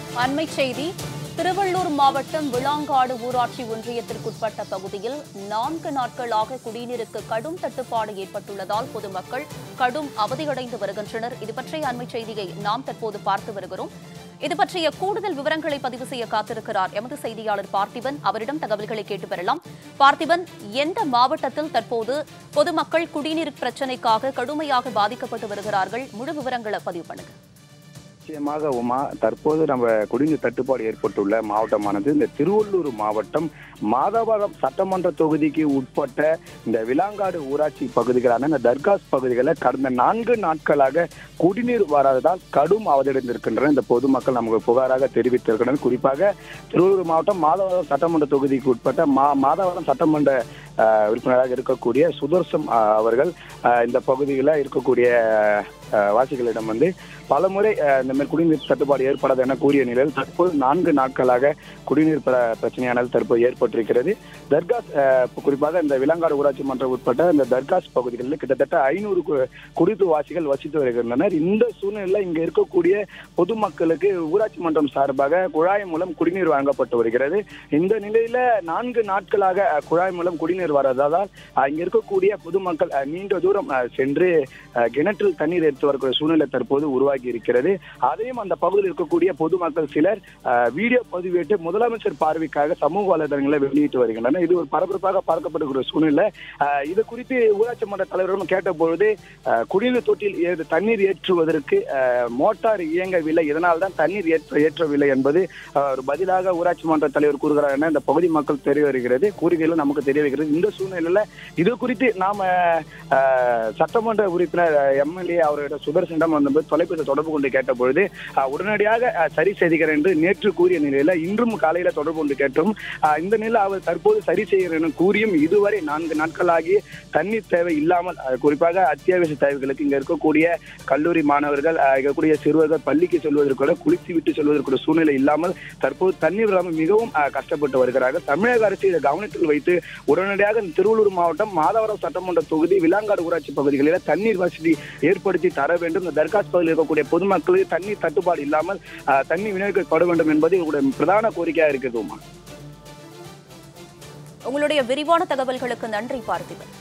அண்மை செய்தி. திருவள்ளூர் மாவட்டம் விளாங்காடு ஊராட்சி ஒன்றியத்திற்குட்பட்ட பகுதியில் 4 நாட்களாக குடிநீருக்கு கடும் தட்டுப்பாடு ஏற்பட்டுள்ளதால் பொதுமக்கள் கடும் அவதியடைந்து வருகின்றனர். இது பற்றிய அண்மை செய்தியை நாம் தற்போது பார்த்து வருகிறோம். இது பற்றிய கூடுதல் விவரங்களை பதிவு செய்ய காத்திருக்கிறார் எமது செய்தியாளர் பார்த்திபன். அவரிடம் தகவல்களை கேட்டு பெறலாம். பார்த்திபன், எந்த மாவட்டத்தில் தற்போது பொதுமக்கள் குடிநீர் பிரச்சினைக்காக கடுமையாக பாதிக்கப்பட்டு வருகிறார்கள்? முழு விவரங்களை பதிவு பண்ணுங்க. நிச்சயமாக உமா, தற்போது நம்ம குடிநீர் தட்டுப்பாடு ஏற்பட்டுள்ள மாவட்டமானது இந்த திருவள்ளூர் மாவட்டம் மாதவரம் சட்டமன்ற தொகுதிக்கு உட்பட்ட இந்த விளாங்காடு ஊராட்சி பகுதிகளான இந்த தர்காஸ் பகுதிகளில் கடந்த 4 நாட்களாக குடிநீர் வராததால் கடும் அவதியடைந்திருக்கின்றனர். இந்த பொதுமக்கள் நமக்கு புகாராக தெரிவித்திருக்கின்றனர். குறிப்பாக திருவள்ளூர் மாவட்டம் மாதவரம் சட்டமன்ற தொகுதிக்கு உட்பட்ட மாதவரம் சட்டமன்ற உறுப்பினராக இருக்கக்கூடிய சுதர்சம் அவர்கள் இந்த பகுதியில் இருக்கக்கூடிய வாசிகளிடம் பலமுறை இந்த மாதிரி குடிநீர் தட்டுப்பாடு ஏற்படாது என கூறிய நிலையில் தற்போது 4 நாட்களாக குடிநீர் பிரச்சனையானது தற்போது ஏற்பட்டிருக்கிறது. தர்காஸ் குறிப்பாக இந்த விளாங்காடு ஊராட்சி மன்றம் உட்பட்ட இந்த தர்காஸ் பகுதிகளில் கிட்டத்தட்ட 500 குடித்து வாசிகள் வசித்து வருகின்றனர். இந்த சூழ்நிலையில் இங்க இருக்கக்கூடிய பொதுமக்களுக்கு ஊராட்சி மன்றம் சார்பாக குழாய் மூலம் குடிநீர் வழங்கப்பட்டு வருகிறது. இந்த நிலையில 4 நாட்களாக குழாய் மூலம் குடிநீர் வராததால் இங்க இருக்கக்கூடிய பொதுமக்கள் நீண்ட தூரம் சென்று கிணற்றில் தண்ணீர் எடுத்து வரக்கூடிய சூழ்நிலை தற்போது உருவாகி இருக்கிறது. அதையும் அந்த பகுதியில் இருக்கக்கூடிய பொதுமக்கள் சிலர் வீடியோ பதிவேட்டு முதலமைச்சர் பார்வைக்காக சமூக வலைதளங்களை வெளியிட்டு வருகின்றனர். இது ஒரு பரபரப்பாக பார்க்கப்படுகிற சூழ்நிலை. இது குறித்து ஊராட்சி மன்ற தலைவரிடம் கேட்டபொழுது குடிநீர் தொட்டியில் தண்ணீர் ஏற்றுவதற்கு மோட்டார் இயங்கவில்லை, இதனால் தான் தண்ணீர் ஏற்றவில்லை என்பது ஒரு பதிலாக ஊராட்சி மன்ற தலைவர் கூறுகிறார் என இந்த பகுதி மக்கள் தெரிய வருகிறது. கூறுகையில் நமக்கு தெரிய வருகிறது. இந்த சூழ்நிலையில இது குறித்து நாம சட்டமன்ற உறுப்பினர் எம்எல்ஏ அவர்களிடம் சுதர்சனிடம் தொலைபேசி தொடர்பு கொண்டு கேட்டபொழுது உடனடியாக சரி செய்கிறேன் என்று நேற்று கூறிய நிலையில இன்றும் காலையில தொடர்பு கொண்டு கேட்டோம். இந்த நிலையில் அவர் தற்போது சரி செய்கிறேன் என கூறியும் இதுவரை 4 நாட்களாகி தண்ணீர் தேவை இல்லாமல், குறிப்பாக அத்தியாவசிய தேவைகளுக்கு இங்க இருக்கக்கூடிய கல்லூரி மாணவர்கள், இருக்கக்கூடிய சிறுவர்கள் பள்ளிக்கு செல்வதற்கு குளித்து விட்டு செல்வதற்கு சூழ்நிலை இல்லாமல் தற்போது தண்ணீர் இல்லாமல் மிகவும் கஷ்டப்பட்டு வருகிறார்கள். தமிழக அரசு இதை கவனத்தில் வைத்து உடனடியாக திருவள்ளூர் மாவட்டம் மாதவரம் சட்டமன்ற தொகுதி விளாங்காடு ஊராட்சி பகுதிகளில் தண்ணீர் வசதி ஏற்படுத்தி தர வேண்டும். இந்த தர்காஸ் பகுதியில் இருக்கக்கூடிய பொதுமக்களுக்கு தண்ணீர் தட்டுப்பாடு இல்லாமல் தண்ணீர் விநியோகிக்கப்பட வேண்டும் என்பது இவருடைய பிரதான கோரிக்கையாக இருக்குது. உங்களுடைய விரிவான தகவல்களுக்கு நன்றி பார்த்திபன்.